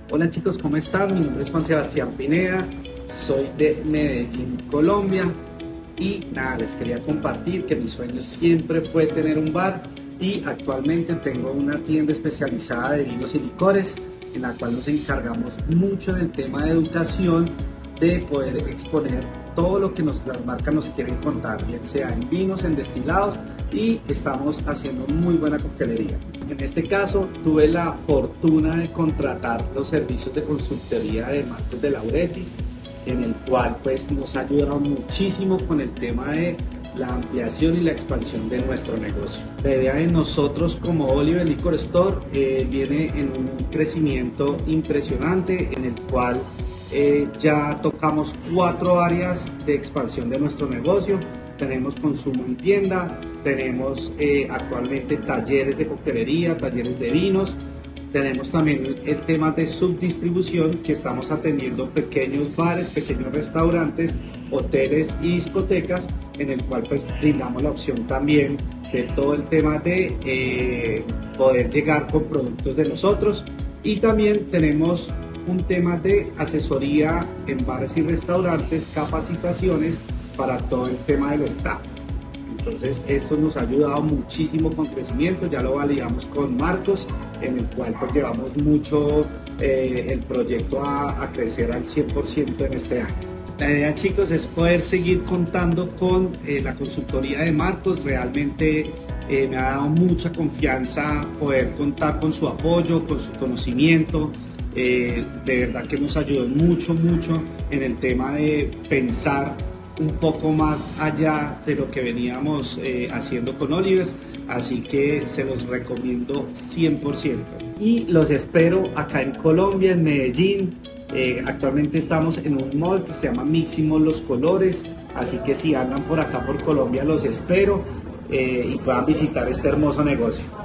Hola chicos, ¿cómo están? Mi nombre es Juan Sebastián Pineda, soy de Medellín, Colombia y nada, les quería compartir que mi sueño siempre fue tener un bar y actualmente tengo una tienda especializada de vinos y licores en la cual nos encargamos mucho del tema de educación, de poder exponer todo lo que las marcas nos quieren contar, bien sea en vinos, en destilados, y estamos haciendo muy buena coctelería. En este caso tuve la fortuna de contratar los servicios de consultoría de Marcos de Lauretis, en el cual pues nos ha ayudado muchísimo con el tema de la ampliación y la expansión de nuestro negocio. La idea de nosotros como Oliver Liquor Store viene en un crecimiento impresionante, en el cual ya tocamos 4 áreas de expansión de nuestro negocio. Tenemos consumo en tienda, tenemos actualmente talleres de coctelería, talleres de vinos, tenemos también el tema de subdistribución, que estamos atendiendo pequeños bares, pequeños restaurantes, hoteles y discotecas, en el cual pues brindamos la opción también de todo el tema de poder llegar con productos de nosotros. Y también tenemos un tema de asesoría en bares y restaurantes, capacitaciones para todo el tema del staff. Entonces esto nos ha ayudado muchísimo con crecimiento, ya lo validamos con Marcos, en el cual pues llevamos mucho el proyecto a crecer al 100% en este año. La idea, chicos, es poder seguir contando con la consultoría de Marcos. Realmente me ha dado mucha confianza poder contar con su apoyo, con su conocimiento. De verdad que nos ayudó mucho en el tema de pensar un poco más allá de lo que veníamos haciendo con Olivers, así que se los recomiendo 100%. Y los espero acá en Colombia, en Medellín. Actualmente estamos en un mall que se llama Miximos Los Colores, así que si andan por acá por Colombia los espero y puedan visitar este hermoso negocio.